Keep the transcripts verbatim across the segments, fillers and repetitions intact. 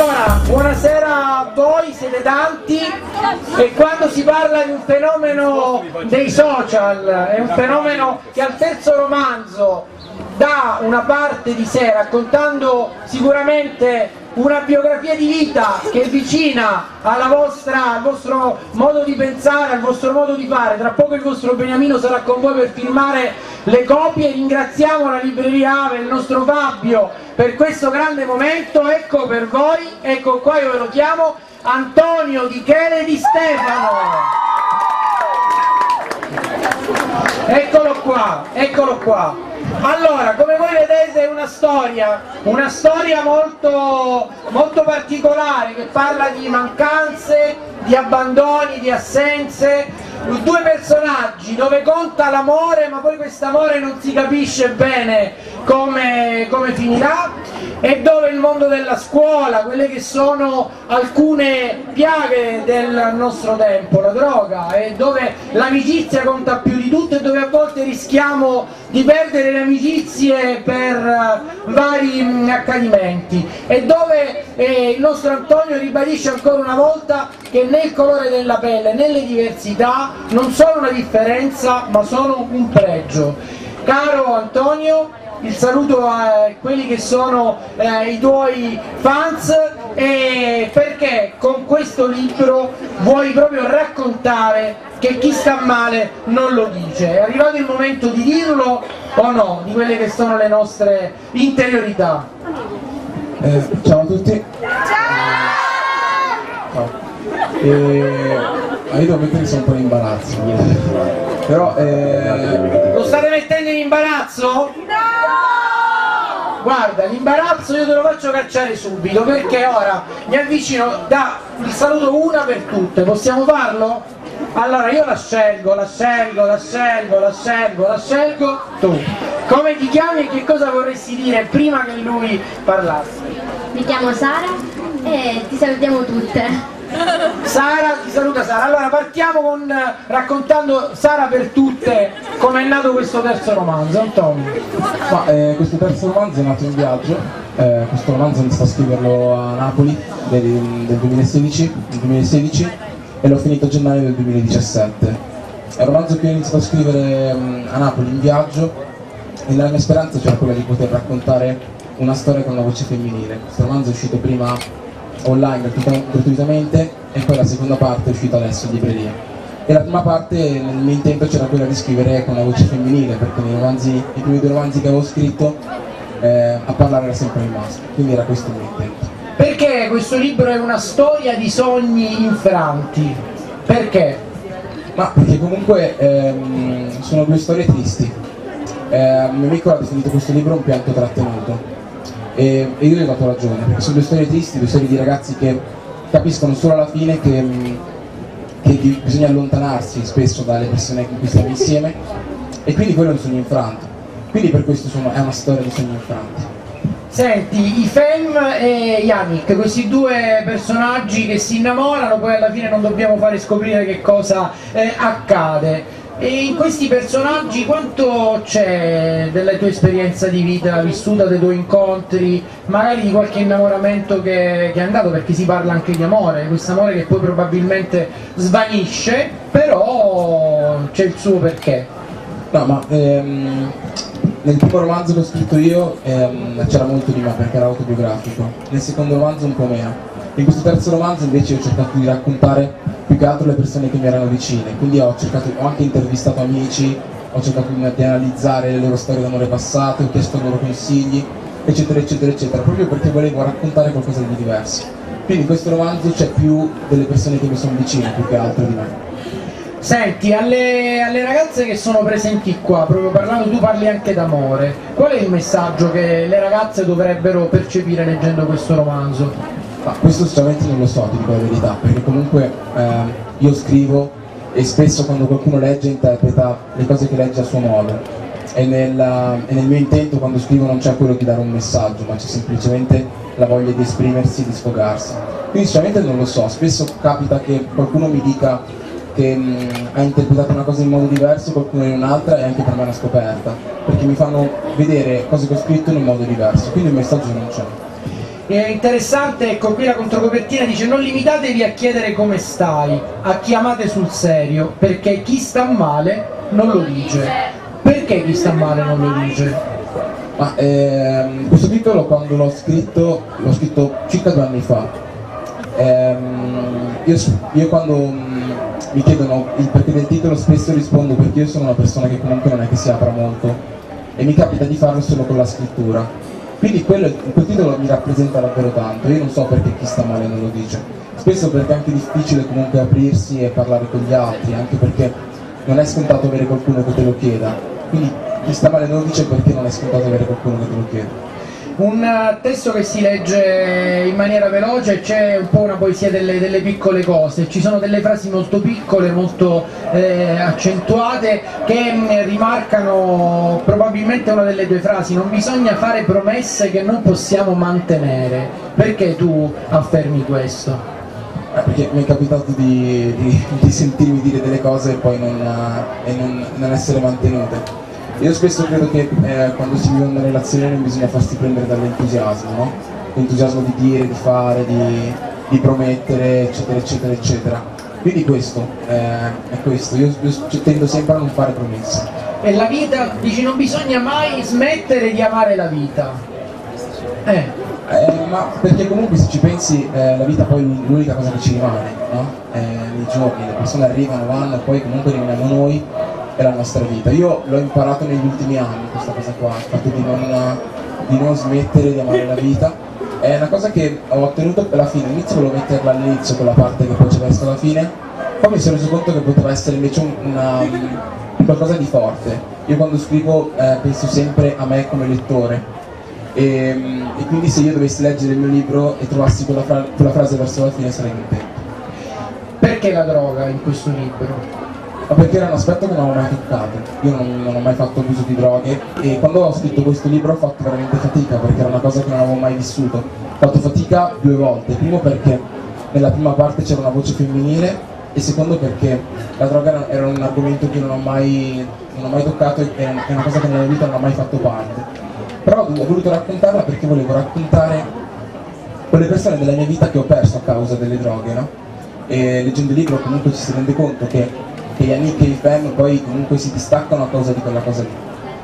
Allora, buonasera a voi, siete tanti e quando si parla di un fenomeno dei social, è un fenomeno che al terzo romanzo dà una parte di sé, raccontando sicuramente una biografia di vita che è vicina alla vostra, al vostro modo di pensare, al vostro modo di fare. Tra poco il vostro Beniamino sarà con voi per firmare le copie. Ringraziamo la libreria Ave, il nostro Fabio, per questo grande momento. Ecco per voi, ecco qua, io ve lo chiamo Antonio Di Chele Di Stefano. Eccolo qua, eccolo qua. Allora, come voi vedete è una storia, una storia molto, molto particolare, che parla di mancanze, di abbandoni, di assenze, due personaggi dove conta l'amore, ma poi quest'amore non si capisce bene come, come finirà, e dove il mondo della scuola, quelle che sono alcune piaghe del nostro tempo, la droga, e dove l'amicizia conta più di tutto, e dove a volte rischiamo di perdere le amicizie per uh, vari um, accadimenti, e dove eh, il nostro Antonio ribadisce ancora una volta che né il colore della pelle né le diversità non sono una differenza ma sono un pregio. Caro Antonio, il saluto a quelli che sono eh, i tuoi fans, e perché con questo libro vuoi proprio raccontare che chi sta male non lo dice. È arrivato il momento di dirlo o no, di quelle che sono le nostre interiorità? Eh, ciao a tutti. Ciao. Eh, io devo mettere sono un po' in imbarazzo, però eh... lo state mettendo in imbarazzo? No! Guarda, l'imbarazzo io te lo faccio cacciare subito, perché ora mi avvicino, da il saluto una per tutte, possiamo farlo? Allora io la scelgo, la scelgo, la scelgo, la scelgo, la scelgo tu. Come ti chiami e che cosa vorresti dire prima che lui parlasse? Mi chiamo Sara e ti salutiamo tutte. Sara, ti saluta Sara. Allora partiamo con eh, raccontando, Sara per tutte, come è nato questo terzo romanzo. Antonio. Ma, eh, questo terzo romanzo è nato in viaggio. Eh, questo romanzo ho iniziato a scriverlo a Napoli del, del duemilasedici, del duemilasedici e l'ho finito a gennaio del duemiladiciassette. È un romanzo che ho iniziato a scrivere um, a Napoli in viaggio, e nella mia speranza c'era quella di poter raccontare una storia con una voce femminile. Questo romanzo è uscito prima online gratuitamente e poi la seconda parte è uscita adesso in libreria. E la prima parte, nel mio intento, c'era quella di scrivere con una voce femminile, perché nei romanzi, i primi due romanzi che avevo scritto eh, a parlare era sempre il maschio, quindi era questo il mio intento. Perché questo libro è una storia di sogni infranti? Perché? Ma perché comunque ehm, sono due storie tristi. Eh, il mio amico ha definito questo libro un pianto trattenuto. E, e io gli ho dato ragione, perché sono due storie tristi, due storie di ragazzi che capiscono solo alla fine che, che di, bisogna allontanarsi spesso dalle persone con cui stiamo insieme, e quindi quello è un sogno infranto. Quindi per questo sono, è una storia di sogni infranti. Senti, Ifem e Yannick, questi due personaggi che si innamorano, poi alla fine non dobbiamo fare scoprire che cosa eh, accade. E in questi personaggi quanto c'è della tua esperienza di vita vissuta, dei tuoi incontri, magari di qualche innamoramento che, che è andato, perché si parla anche di amore, questo amore che poi probabilmente svanisce, però c'è il suo perché. No, ma ehm, nel primo romanzo che ho scritto io ehm, c'era molto di me, perché era autobiografico. Nel secondo romanzo un po' meno. In questo terzo romanzo invece ho cercato di raccontare più che altro le persone che mi erano vicine, quindi ho, cercato, ho anche intervistato amici, ho cercato di analizzare le loro storie d'amore passate, ho chiesto loro consigli, eccetera eccetera eccetera, proprio perché volevo raccontare qualcosa di diverso. Quindi in questo romanzo c'è più delle persone che mi sono vicine più che altro di me. Senti, alle, alle ragazze che sono presenti qua, proprio parlando, tu parli anche d'amore, qual è il messaggio che le ragazze dovrebbero percepire leggendo questo romanzo? Ma questo sinceramente non lo so, ti dico la verità, perché comunque eh, io scrivo e spesso quando qualcuno legge interpreta le cose che legge a suo modo, e nel, e nel mio intento quando scrivo non c'è quello di dare un messaggio, ma c'è semplicemente la voglia di esprimersi, di sfogarsi. Quindi sinceramente non lo so, spesso capita che qualcuno mi dica che mh, ha interpretato una cosa in modo diverso, qualcuno in un'altra, e anche per me è una scoperta, perché mi fanno vedere cose che ho scritto in un modo diverso, quindi un messaggio non c'è. È interessante, ecco qui la controcopertina dice: non limitatevi a chiedere come stai, a chiamate sul serio, perché chi sta male non lo dice. Perché chi sta male non lo dice? Ma ehm, questo titolo quando l'ho scritto, l'ho scritto circa due anni fa. Ehm, io, io quando mh, mi chiedono il perché del titolo spesso rispondo perché io sono una persona che comunque non è che si apra molto e mi capita di farlo solo con la scrittura. Quindi quello, quel titolo mi rappresenta davvero tanto. Io non so perché chi sta male non lo dice. Spesso perché è anche difficile comunque aprirsi e parlare con gli altri, anche perché non è scontato avere qualcuno che te lo chieda. Quindi chi sta male non lo dice perché non è scontato avere qualcuno che te lo chiede. Un testo che si legge in maniera veloce, c'è un po' una poesia delle, delle piccole cose, ci sono delle frasi molto piccole, molto eh, accentuate, che mh, rimarcano probabilmente una delle due frasi: non bisogna fare promesse che non possiamo mantenere. Perché tu affermi questo? Eh, perché mi è capitato di, di, di sentirmi dire delle cose e poi non, e non, non essere mantenute. Io spesso credo che eh, quando si vive una relazione non bisogna farsi prendere dall'entusiasmo, no? L'entusiasmo di dire, di fare, di, di promettere, eccetera, eccetera, eccetera. Quindi questo, eh, è questo, io, io tendo sempre a non fare promesse. E la vita, dici, non bisogna mai smettere di amare la vita. Eh. Eh, ma perché comunque se ci pensi eh, la vita poi è l'unica cosa che ci rimane, no? Eh, nei giorni, le persone arrivano, vanno, poi comunque rimaniamo noi e la nostra vita. Io l'ho imparato negli ultimi anni questa cosa qua, il fatto di non, di non smettere di amare la vita. È una cosa che ho ottenuto alla fine, all'inizio volevo metterla all'inizio quella parte che poi c'è verso la fine, poi mi sono reso conto che poteva essere invece un, una, qualcosa di forte. Io quando scrivo eh, penso sempre a me come lettore. E, e quindi se io dovessi leggere il mio libro e trovassi quella, fra quella frase verso la fine sarei contento. Perché la droga in questo libro? Ma perché era un aspetto che non avevo mai toccato. Io non, non ho mai fatto abuso di droghe e quando ho scritto questo libro ho fatto veramente fatica perché era una cosa che non avevo mai vissuto. Ho fatto fatica due volte: primo perché nella prima parte c'era una voce femminile e secondo perché la droga era un argomento che non ho mai, non ho mai toccato e è una cosa che nella mia vita non ho mai fatto parte. Però ho voluto raccontarla perché volevo raccontare quelle persone della mia vita che ho perso a causa delle droghe, no? E leggendo il libro comunque ci si rende conto che, che gli amici e i fan poi comunque si distaccano a causa di quella cosa lì.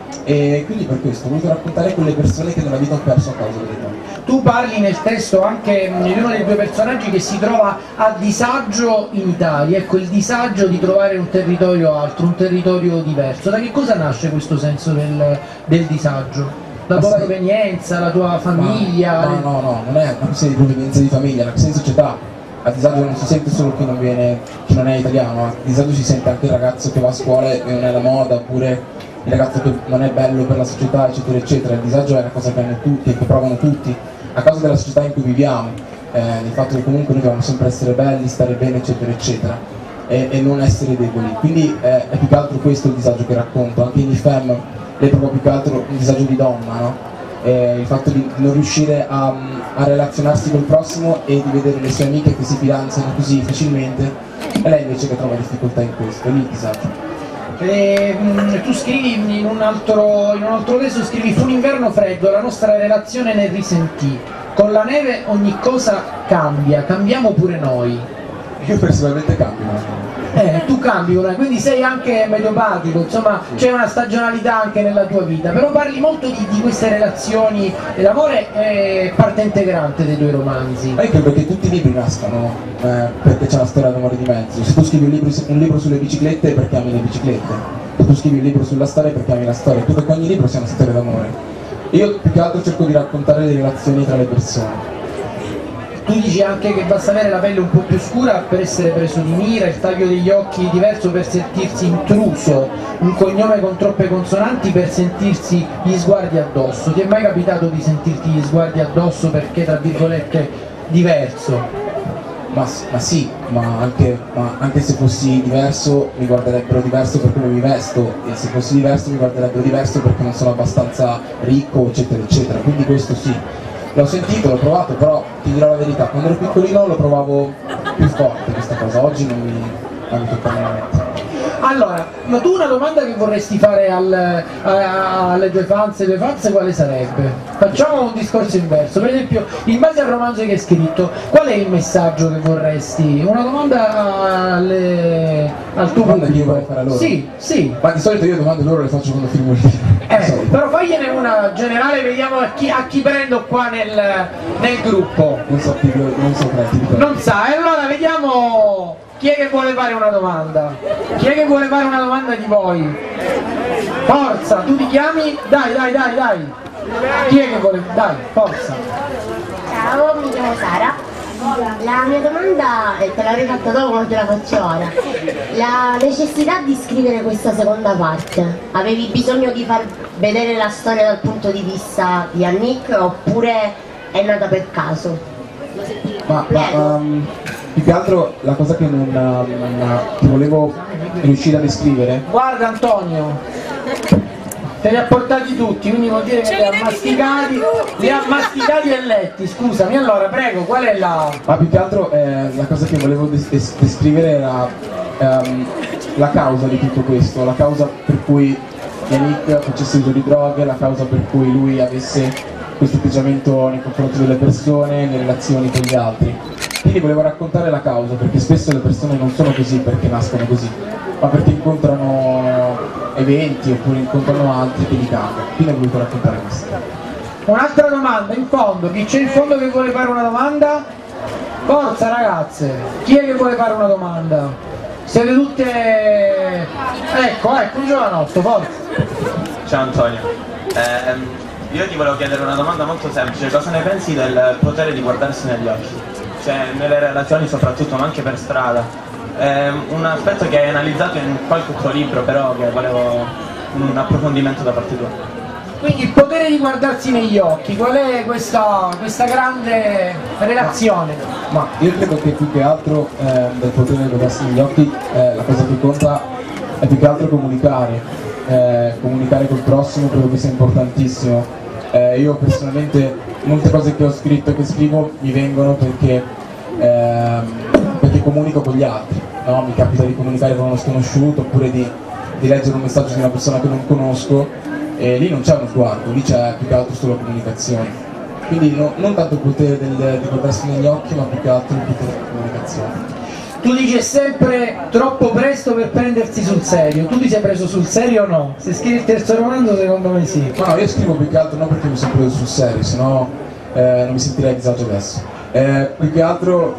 E quindi per questo ho voluto raccontare quelle persone che nella vita ho perso a causa delle droghe. Tu parli nel testo anche di uno dei due personaggi che si trova a disagio in Italia, ecco, il disagio di trovare un territorio altro, un territorio diverso. Da che cosa nasce questo senso del, del disagio? La tua provenienza, la tua famiglia? Ma, no, no, no, non è una questione di provenienza di famiglia, è una questione di società. A disagio non si sente solo chi non, viene, chi non è italiano, a disagio si sente anche il ragazzo che va a scuola e non è la moda, oppure il ragazzo che non è bello per la società, eccetera, eccetera. Il disagio è una cosa che hanno tutti, che provano tutti, a causa della società in cui viviamo, eh, del fatto che comunque noi dobbiamo sempre essere belli, stare bene, eccetera, eccetera, e, e non essere deboli. Quindi eh, è più che altro questo il disagio che racconto. Anche in Ifem lei provo più che altro un disagio di donna, no? Eh, il fatto di non riuscire a, a relazionarsi col prossimo e di vedere le sue amiche che si fidanzano così facilmente, e lei invece che trova difficoltà in questo, è lì il disagio. E, mh, tu scrivi in un, altro, in un altro testo, scrivi: fu un inverno freddo, la nostra relazione ne risentì, con la neve ogni cosa cambia, cambiamo pure noi. Io personalmente cambio. Eh, tu cambi, quindi sei anche meteopatico, insomma c'è una stagionalità anche nella tua vita, però parli molto di, di queste relazioni e l'amore è parte integrante dei tuoi romanzi. Ma io credo che tutti i libri nascano eh, perché c'è una storia d'amore di mezzo. Se tu scrivi un libro, un libro sulle biciclette è perché ami le biciclette, se tu scrivi un libro sulla storia è perché ami la storia, tu perché ogni libro sia una storia d'amore. Io più che altro cerco di raccontare le relazioni tra le persone. Tu dici anche che basta avere la pelle un po' più scura per essere preso di mira, il taglio degli occhi diverso per sentirsi intruso, un cognome con troppe consonanti per sentirsi gli sguardi addosso. Ti è mai capitato di sentirti gli sguardi addosso perché, tra virgolette, diverso? Ma, ma sì, ma anche, ma anche se fossi diverso mi guarderebbero diverso per come mi vesto, e se fossi diverso mi guarderebbero diverso perché non sono abbastanza ricco, eccetera, eccetera. Quindi questo sì. L'ho sentito, l'ho provato, però ti dirò la verità, quando ero piccolino lo provavo più forte questa cosa, oggi non mi, non mi tocca niente. Allora, ma tu una domanda che vorresti fare al, a, alle tue fans e tue fans quale sarebbe? Facciamo un discorso inverso, per esempio in base al romanzo che hai scritto, qual è il messaggio che vorresti? Una domanda alle, al tuo domanda che io pubblico. vorrei fare a loro? Sì, sì. Ma di solito io domande loro le faccio quando firmo il libro. Eh, però fagliene una generale, vediamo a chi, a chi prendo qua nel, nel gruppo. Non so chi, non so chi. Non sa, e allora vediamo chi è che vuole fare una domanda. Chi è che vuole fare una domanda di voi? Forza, tu ti chiami? Dai, dai, dai, dai. Chi è che vuole? Dai, forza. Ciao, mi chiamo Sara. La mia domanda, eh, te l'avrei fatta dopo ma te la faccio ora. La necessità di scrivere questa seconda parte, avevi bisogno di far vedere la storia dal punto di vista di Yannick oppure è nata per caso? Ma, ma um, più che altro la cosa che non, non che volevo riuscire a descrivere. Guarda Antonio, te li ha portati tutti, quindi vuol dire che li ha masticati, li ha masticati e letti, scusami, allora prego, qual è la... Ma più che altro eh, la cosa che volevo des des descrivere era ehm, la causa di tutto questo, la causa per cui Yannick facesse uso di droghe, la causa per cui lui avesse questo atteggiamento nei confronti delle persone, nelle relazioni con gli altri. Quindi volevo raccontare la causa, perché spesso le persone non sono così perché nascono così, ma perché incontrano eventi oppure incontrano altri che li cambiano. Quindi ho voluto raccontare questo. Un'altra domanda, in fondo, chi c'è in fondo che vuole fare una domanda? Forza ragazze, chi è che vuole fare una domanda? Siete tutte... Ecco, ecco, un giovanotto, forza. Ciao Antonio, eh, io ti volevo chiedere una domanda molto semplice, cosa ne pensi del potere di guardarsi negli occhi? Cioè nelle relazioni soprattutto, ma anche per strada. È un aspetto che hai analizzato in qualche tuo libro, però che volevo un approfondimento da parte tua. Quindi il potere di guardarsi negli occhi, qual è questa, questa grande relazione? Ma io credo che più che altro eh, del potere di guardarsi negli occhi, eh, la cosa che conta è più che altro comunicare, eh, comunicare col prossimo credo che sia importantissimo. Eh, io personalmente molte cose che ho scritto e che scrivo mi vengono perché, ehm, perché comunico con gli altri, no? Mi capita di comunicare con uno sconosciuto oppure di, di leggere un messaggio di una persona che non conosco e lì non c'è uno sguardo, lì c'è più che altro solo comunicazione. Quindi no, non tanto il potere del, di guardarsi negli occhi, ma più che altro il potere di comunicazione. Tu dici sempre troppo presto per prendersi sul serio, tu ti sei preso sul serio o no? Se scrivi il terzo romanzo secondo me sì. No, io scrivo più che altro non perché mi sono preso sul serio, sennò eh, non mi sentirei a disagio adesso. Eh, più che altro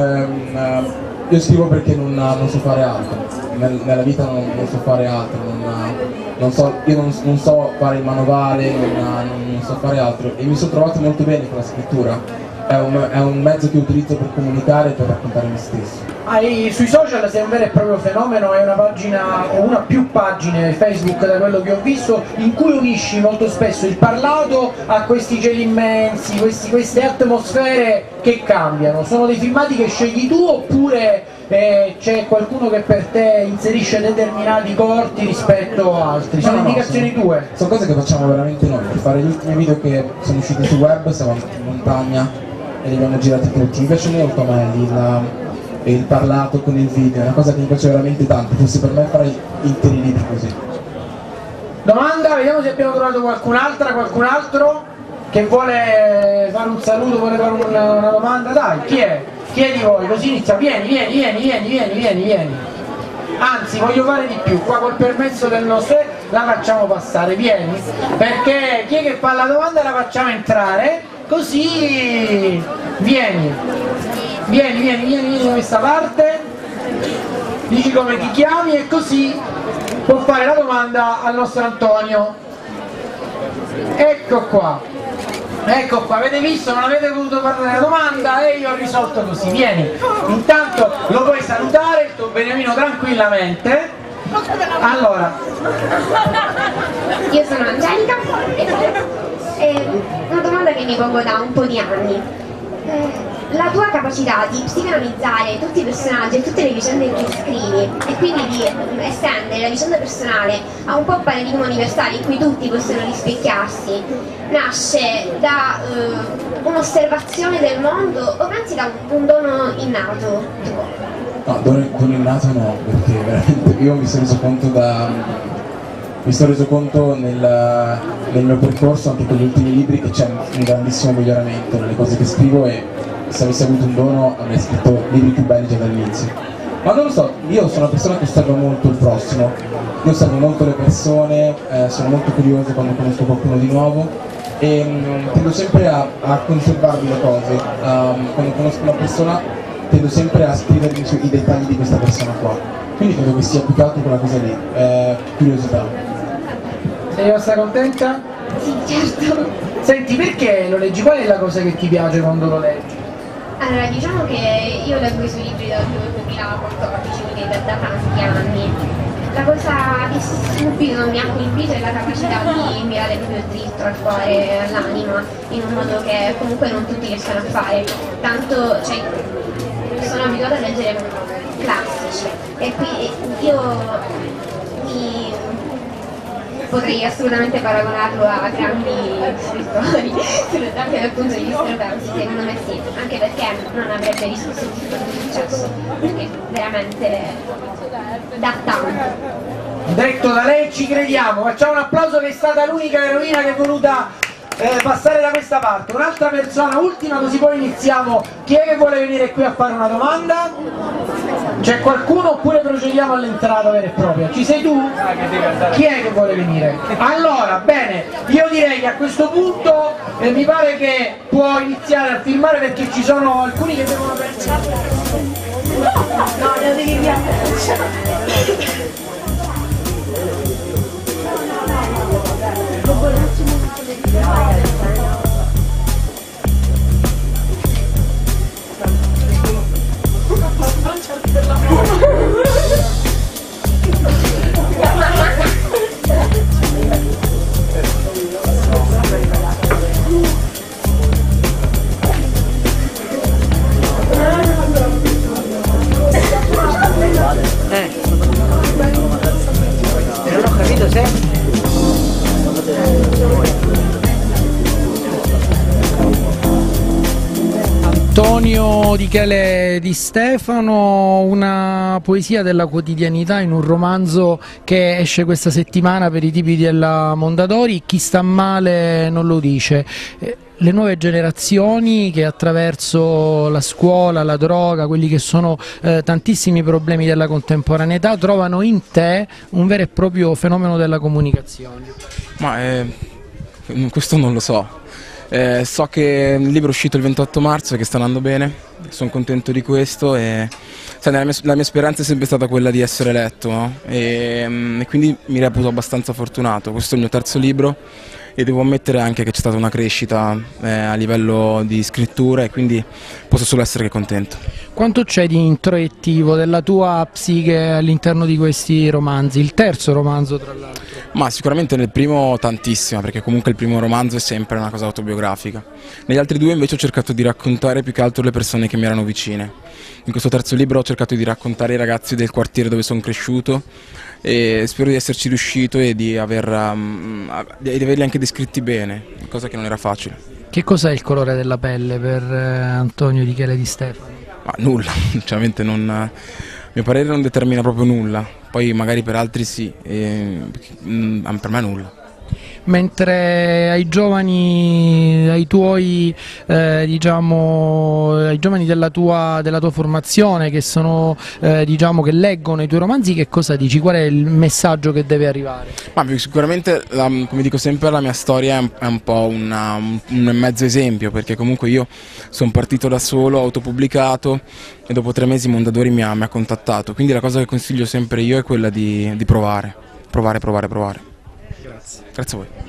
ehm, io scrivo perché non, non so fare altro, Nel, nella vita non, non so fare altro, non, non so, io non, non so fare il manovale, non, non so fare altro e mi sono trovato molto bene con la scrittura. È un, è un mezzo che utilizzo per comunicare e per raccontare me stesso. Hai, sui social sei un vero e proprio fenomeno, hai una pagina o una più pagine Facebook da quello che ho visto in cui unisci molto spesso il parlato a questi cieli immensi, questi, queste atmosfere che cambiano. Sono dei filmati che scegli tu oppure eh, c'è qualcuno che per te inserisce determinati corti rispetto a altri? Sono No, no, indicazioni sono, tue? Sono cose che facciamo veramente noi. Per fare gli ultimi video che sono usciti su web siamo andati in montagna e li abbiamo girati tutti. Mi piace molto a me il, il parlato con il video, è una cosa che mi piace veramente tanto, forse per me farei interi libri così. Domanda, vediamo se abbiamo trovato qualcun'altra, qualcun altro che vuole fare un saluto, vuole fare una, una domanda, dai, chi è? Chi è di voi? Così inizia, vieni, vieni, vieni, vieni, vieni, vieni, vieni. Anzi, voglio fare di più, qua col permesso del nostro la facciamo passare, vieni, perché chi è che fa la domanda la facciamo entrare, così vieni, vieni, vieni, vieni, vieni da questa parte, dici come ti chiami e così può fare la domanda al nostro Antonio. Ecco qua, ecco qua, avete visto, non avete voluto fare la domanda e io ho risolto così, vieni, intanto lo puoi salutare il tuo beniamino tranquillamente. Allora, Io sono Angelica e è una domanda che mi pongo da un po' di anni. Eh, la tua capacità di psicanalizzare tutti i personaggi e tutte le vicende che scrivi e quindi di estendere la vicenda personale a un po' un paradigma universale in cui tutti possono rispecchiarsi, nasce da uh, un'osservazione del mondo o pensi da un, un dono innato tuo? No, dono, dono innato no, perché veramente io mi sono reso conto da... Mi sono reso conto nel, nel mio percorso, anche con gli ultimi libri, che c'è un grandissimo miglioramento nelle cose che scrivo e se avessi avuto un dono avrei scritto libri più belli già dall'inizio. Ma non lo so, io sono una persona che osserva molto il prossimo, io osservo molto le persone, eh, sono molto curioso quando conosco qualcuno di nuovo e mh, tendo sempre a, a conservarmi le cose. Um, quando conosco una persona tendo sempre a scrivermi sui dettagli di questa persona qua. Quindi credo che sia più che altro quella cosa lì, eh, curiosità. Sei rimasta contenta? Sì, certo. Senti, perché lo leggi? Qual è la cosa che ti piace quando lo leggi? Allora, diciamo che io leggo i suoi libri dal duemilaquattordici, quindi da, da tanti anni. La cosa che subito mi ha colpito è la capacità di mirare proprio dritto al cuore, all'anima, in un modo che comunque non tutti riescono a fare. Tanto, cioè, sono abituata a leggere classici e qui io mi potrei assolutamente paragonarlo a grandi scrittori anche dal punto di vista romanzi, secondo me sì, anche perché non avrebbe riscosso il tipo di successo, perché veramente dà tanto. Detto da lei, ci crediamo, facciamo un applauso, che è stata l'unica eroina che è voluta eh, passare da questa parte. Un'altra persona, ultima, così poi iniziamo. Chi è che vuole venire qui a fare una domanda? C'è qualcuno oppure procediamo all'entrata vera e propria? Ci sei tu? Chi è che vuole venire? Allora, bene, io direi che a questo punto eh, mi pare che può iniziare a filmare, perché ci sono alcuni che devono pensare. No, lo devi inviare. Antonio Di Chele Di Stefano, una poesia della quotidianità in un romanzo che esce questa settimana per i tipi della Mondadori. Chi sta male non lo dice. Le nuove generazioni che attraverso la scuola, la droga, quelli che sono eh, tantissimi problemi della contemporaneità, trovano in te un vero e proprio fenomeno della comunicazione. Ma eh, questo non lo so. Eh, so che il libro è uscito il ventotto marzo e che sta andando bene, sono contento di questo e sai, la, mia, la mia speranza è sempre stata quella di essere letto, no? e, e quindi mi reputo abbastanza fortunato. Questo è il mio terzo libro e devo ammettere anche che c'è stata una crescita eh, a livello di scrittura e quindi posso solo essere che contento. Quanto c'è di introiettivo della tua psiche all'interno di questi romanzi? Il terzo romanzo, tra l'altro. Ma sicuramente nel primo tantissima, perché comunque il primo romanzo è sempre una cosa autobiografica. Negli altri due invece ho cercato di raccontare più che altro le persone che mi erano vicine. In questo terzo libro ho cercato di raccontare i ragazzi del quartiere dove sono cresciuto e spero di esserci riuscito e di, aver, um, di averli anche descritti bene, cosa che non era facile. Che cos'è il colore della pelle per eh, Antonio Di Chele Di Stefano? Ma nulla, sinceramente non, a mio parere non determina proprio nulla, poi magari per altri sì, e, mh, per me nulla. Mentre ai giovani, ai tuoi, eh, diciamo, ai giovani della tua, della tua formazione che sono, eh, diciamo, che leggono i tuoi romanzi, che cosa dici? Qual è il messaggio che deve arrivare? Ma sicuramente, la, come dico sempre, la mia storia è un, è un po' una, un, un mezzo esempio, perché comunque io sono partito da solo, autopubblicato e dopo tre mesi Mondadori mi ha, mi ha contattato, quindi la cosa che consiglio sempre io è quella di, di provare, provare, provare, provare. Grazie. Grazie a voi.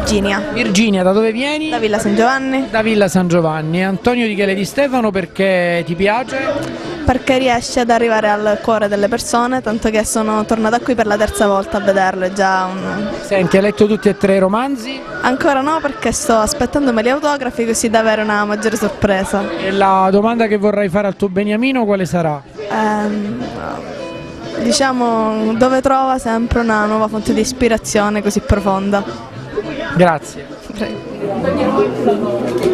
Virginia. Virginia, da dove vieni? Da Villa San Giovanni. Da Villa San Giovanni. Antonio Di Chele Di Stefano, perché ti piace? Perché riesce ad arrivare al cuore delle persone, tanto che sono tornata qui per la terza volta a vederlo, è già un... Senti, hai letto tutti e tre i romanzi? Ancora no, perché sto aspettandomi gli autografi così da avere una maggiore sorpresa. E la domanda che vorrai fare al tuo beniamino quale sarà? Ehm, diciamo, dove trova sempre una nuova fonte di ispirazione così profonda. Grazie. Prego.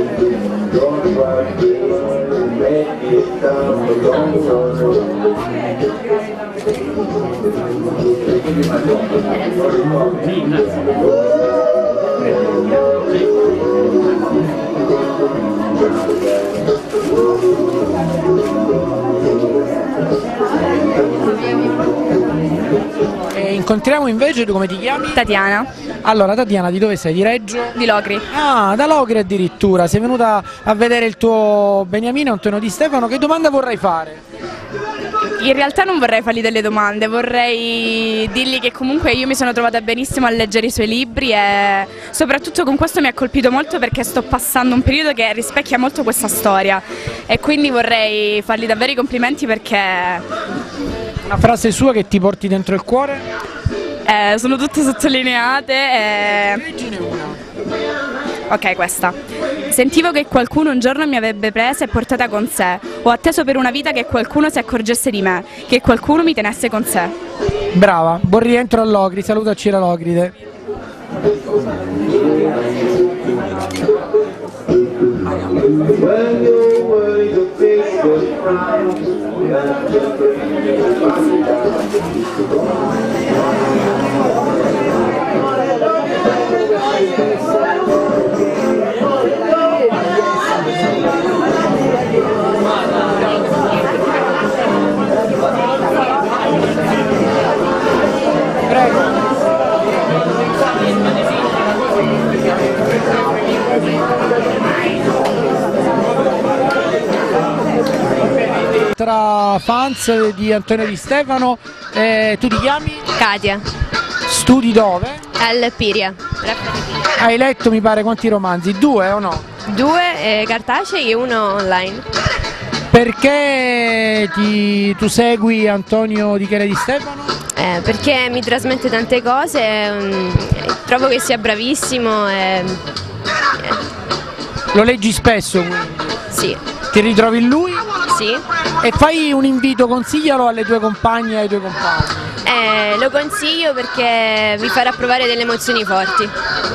E incontriamo invece, tu come ti chiami? Tatiana. Allora Tatiana, di dove sei? Di Reggio? Di Locri. Ah, da Locri addirittura, sei venuta a vedere il tuo beniamino Antonio Di Stefano, che domanda vorrai fare? In realtà non vorrei fargli delle domande, vorrei dirgli che comunque io mi sono trovata benissimo a leggere i suoi libri e soprattutto con questo mi ha colpito molto perché sto passando un periodo che rispecchia molto questa storia e quindi vorrei fargli davvero i complimenti perché... Una frase sua che ti porti dentro il cuore? Eh, sono tutte sottolineate e... Leggine una. Ok, questa. Sentivo che qualcuno un giorno mi avrebbe presa e portata con sé. Ho atteso per una vita che qualcuno si accorgesse di me, che qualcuno mi tenesse con sé. Brava, buon rientro a Locri, salutaci la Locride. Tra fans di Antonio Di Stefano, eh, tu ti chiami? Katia. Studi dove? Al Piria. Hai letto mi pare quanti romanzi? Due o no? Due eh, cartacei e uno online. Perché ti, tu segui Antonio Di Chele Di Stefano? Eh, perché mi trasmette tante cose, um, trovo che sia bravissimo e... Lo leggi spesso quindi? Sì. Ti ritrovi in lui? Sì. E fai un invito, consiglialo alle tue compagne e ai tuoi compagni. Eh, lo consiglio perché vi farà provare delle emozioni forti.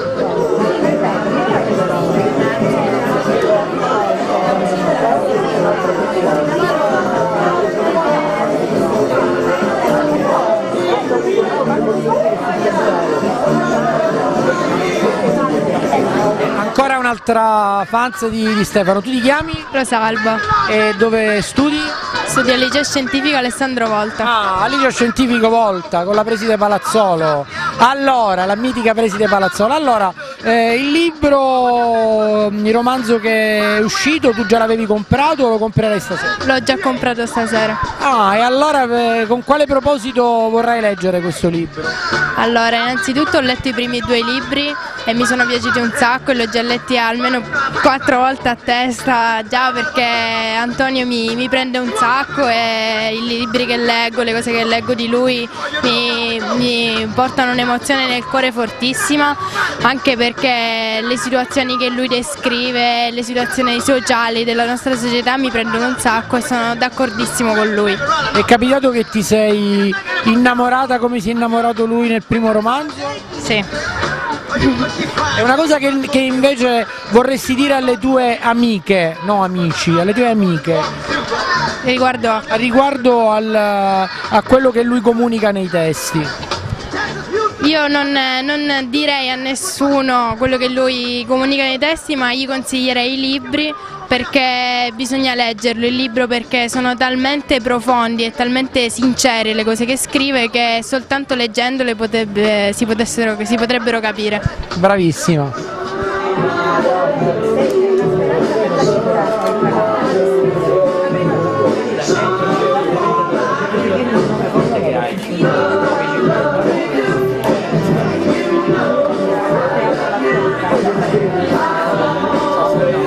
Ancora un'altra fans di, di Stefano, tu ti chiami? Rosalba. E dove studi? Studio al liceo scientifico Alessandro Volta. Ah, al liceo scientifico Volta, con la preside Palazzolo. Allora, la mitica preside Palazzolo. Allora, eh, il libro, il romanzo che è uscito, tu già l'avevi comprato o lo comprerai stasera? L'ho già comprato stasera. Ah, e allora eh, con quale proposito vorrai leggere questo libro? Allora, innanzitutto ho letto i primi due libri e mi sono piaciuti un sacco e li ho già letti almeno quattro volte a testa, già perché Antonio mi, mi prende un sacco e i libri che leggo, le cose che leggo di lui mi, mi portano un'emozione nel cuore fortissima, anche perché le situazioni che lui descrive, le situazioni sociali della nostra società mi prendono un sacco e sono d'accordissimo con lui. È capitato che ti sei innamorata come si è innamorato lui nel primo romanzo? Sì. È una cosa che, che invece vorresti dire alle tue amiche, no amici, alle tue amiche, Riguardo a... riguardo al, a quello che lui comunica nei testi. Io non, non direi a nessuno quello che lui comunica nei testi, ma gli consiglierei i libri perché bisogna leggerlo, il libro, perché sono talmente profondi e talmente sincere le cose che scrive che soltanto leggendole potrebbe, si, potessero, si potrebbero capire. Bravissima.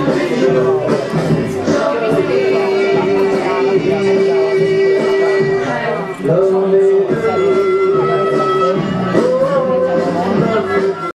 Grazie.